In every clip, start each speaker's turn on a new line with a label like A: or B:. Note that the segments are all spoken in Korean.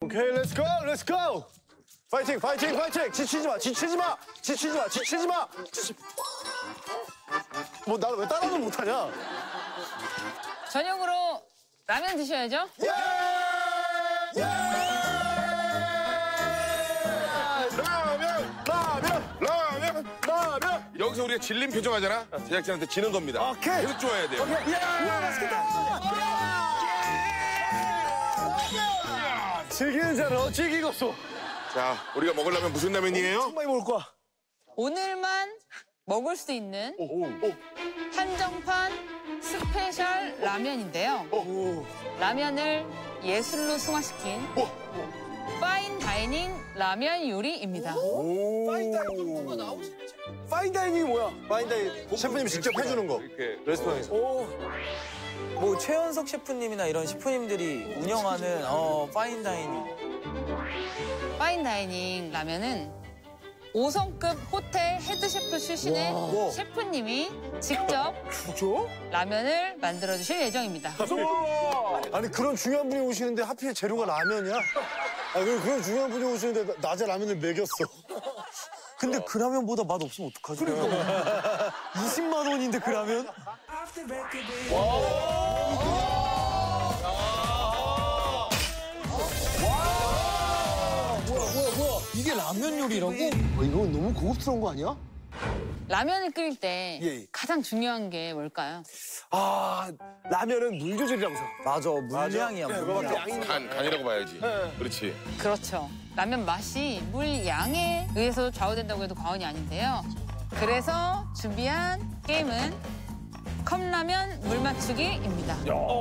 A: 오케이, 렛츠고, 렛츠고! 파이팅, 파이팅, 파이팅! 지치지 마, 지치지 마! 지치지 마, 지치지 마! 뭐, 나를 왜 따라도 못하냐?
B: 저녁으로 라면 드셔야죠?
A: 예! 예! 라면!
C: 여기서 우리가 질린 표정 하잖아? 제작진한테 지는 겁니다.
A: 오케이.
C: 계속 좋아야 돼요.
A: 오케이, 야! 맛있겠다! 즐기는 자는 즐기겠소.
C: 자, 우리가 먹으려면 무슨 라면이에요?
A: 정말 먹을 거야.
B: 오늘만 먹을 수 있는 한정판 스페셜 라면인데요. 라면을 예술로 승화시킨 파인 다이닝 라면 요리입니다.
A: 파인다이닝이 뭐야? 파인다이닝. 셰프님이 직접 해주는 거.
C: 이렇게
A: 레스토랑에서.
D: 뭐 최연석 셰프님이나 이런 셰프님들이 운영하는 파인다이닝.
B: 파인 다이닝 라면은 5성급 호텔 헤드셰프 출신의
A: 와.
B: 셰프님이 직접 라면을 만들어주실 예정입니다.
A: 아니 그런 중요한 분이 오시는데 하필 재료가 라면이야? 아 그런 중요한 분이 오시는데 낮에 라면을 먹였어.
D: 근데 그 라면보다 맛 없으면 어떡하지? 20만 원인데 그 라면?
A: 뭐야?
D: 이게 라면 요리라고?
A: 이거 너무 고급스러운 거 아니야?
B: 라면을 끓일 때
A: 예.
B: 가장 중요한 게 뭘까요?
A: 아 라면은 물 조절이라고 생각.
D: 맞아, 물량이야, 물량.
C: 간이라고 봐야지. 그렇지.
B: 그렇죠. 라면 맛이 물 양에 의해서 좌우된다고 해도 과언이 아닌데요. 그래서 준비한 게임은 컵라면 물 맞추기입니다.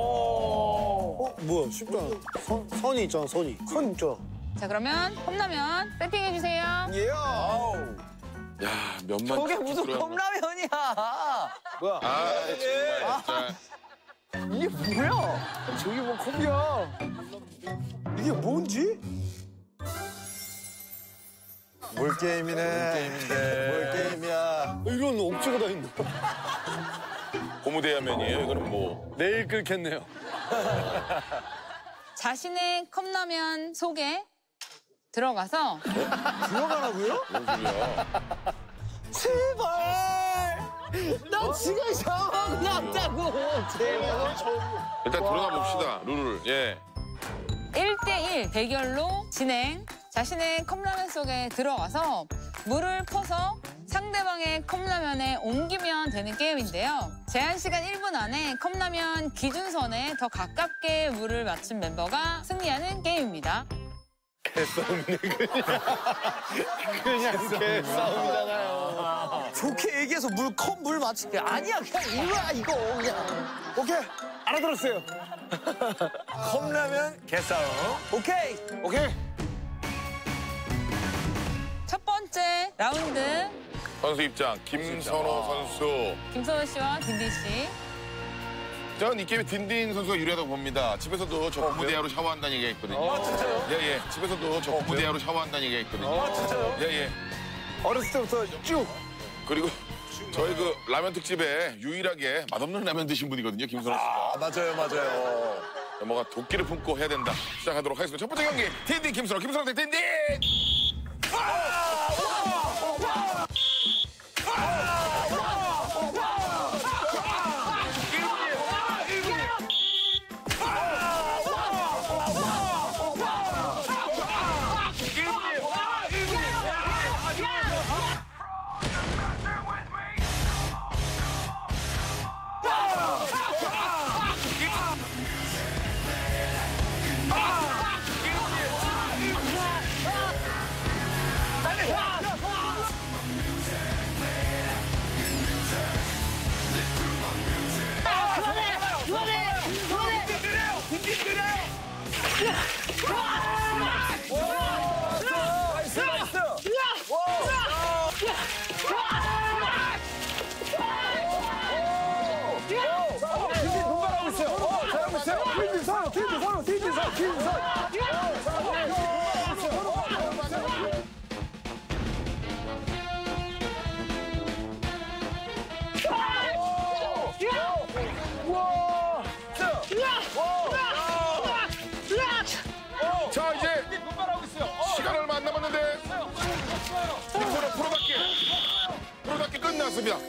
A: 뭐야 쉽다. 선이 있잖아 선이. 선 있잖아.
B: 자, 그러면 컵라면 세팅해주세요.
A: 예.
C: 야, 면만.
D: 저게 무슨 컵라면이야?
A: 뭐야?
C: 아, 정말 진짜.
D: 이게 뭐야?
A: 저기 뭐 컵이야. 이게 뭔지? 뭘 게임이네. 뭘 게임이야. 이런 억지가 다 있네.
C: 고무대야면이에요. 이거는 뭐.
A: 내일 끓겠네요.
B: 자신의 컵라면 속에 들어가서
A: 들어가라고요?
C: 뭔 소리야?
A: 제발! 나 지금 샤워하고 났다고! 제발.
C: 일단 들어가 봅시다. 룰을. 예.
B: 1대1 대결로 진행. 자신의 컵라면 속에 들어가서 물을 퍼서 상대방의 컵라면에 옮기면 되는 게임인데요. 제한 시간 1분 안에 컵라면 기준선에 더 가깝게 물을 맞춘 멤버가 승리하는 게임입니다.
A: 개싸움이네, 그냥 개싸움이잖아요.
D: 좋게 얘기해서 물 맞출게. 아니야, 그냥 이거야, 이거. 그냥.
A: 오케이, 알아들었어요. 컵라면 개싸움.
D: 오케이.
A: 오케이.
B: 첫 번째 라운드
C: 선수 입장. 김선호 선수.
B: 김선호 씨와 딘딘 씨.
C: 저는 이 게임에 딘딘 선수가 유리하다고 봅니다. 집에서도 저 고무대야로 샤워한다는 얘기가 있거든요.
A: 아, 진짜요?
C: 예. 집에서도 저 고무대야로 샤워한다는 얘기가 있거든요.
A: 아, 진짜요?
C: 예.
A: 어렸을 때부터 쭉.
C: 그리고 저희 그 라면 특집에 유일하게 맛없는 라면 드신 분이거든요. 김선호 씨가.
A: 맞아요.
C: 뭔가 도끼를 품고 해야 된다. 시작하도록 하겠습니다. 첫 번째 경기 딘딘 김선호. 김선호 대 딘딘. 않습니다.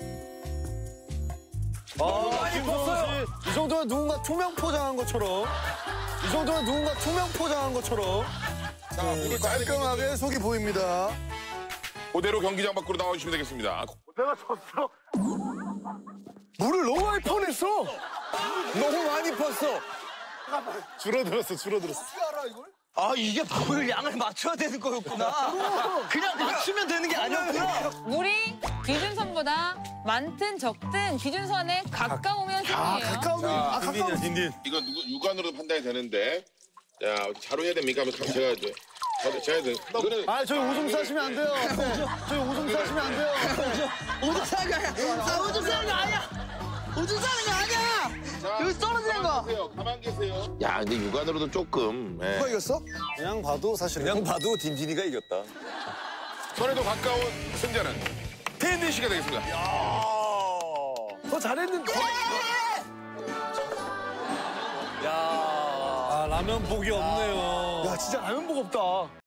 A: 김선우 씨, 이 정도면 누군가 투명 포장한 것처럼. 이 정도면 누군가 투명 포장한 것처럼.
C: 자, 물을
A: 깔끔하게 속이 보입니다.
C: 그대로 경기장 밖으로 나와주시면 되겠습니다.
A: 내가 졌어. 물을 너무 많이 퍼냈어. 너무 많이 펐어. 줄어들었어.
D: 아, 이게 밥을 양을 맞춰야 되는 거였구나. 그냥 맞추면 되는 게 아니었구나.
B: 물이 기준선보다 많든 적든 기준선에 가까우면 승리예요.
A: 가까우면 딘딘.
C: 이거 육안으로도 판단이 되는데, 자, 자로 해야 됩니까? 제가 이제. 제가 이제. 이거는
A: 아, 저희 오줌 싸시면 안 돼요. 저희 오줌 싸시면 안 돼요.
D: 오줌 싸는 거 아니야. 오줌 싸는 거 아니야. 오줌 싸는 거 아니야. 여기 떨어지는 거.
C: 가만 계세요. 야, 근데 육안으로도 조금. 예.
A: 누가 이겼어? 그냥 봐도 사실.
E: 그냥 봐도 딘딘이가 이겼다.
C: 손에도 가까운 승자는 딘딘 씨가 되겠습니다.
A: 더 잘했는데.
E: 야.
A: 아, 라면 복이 없네요. 야, 진짜 라면 복 없다.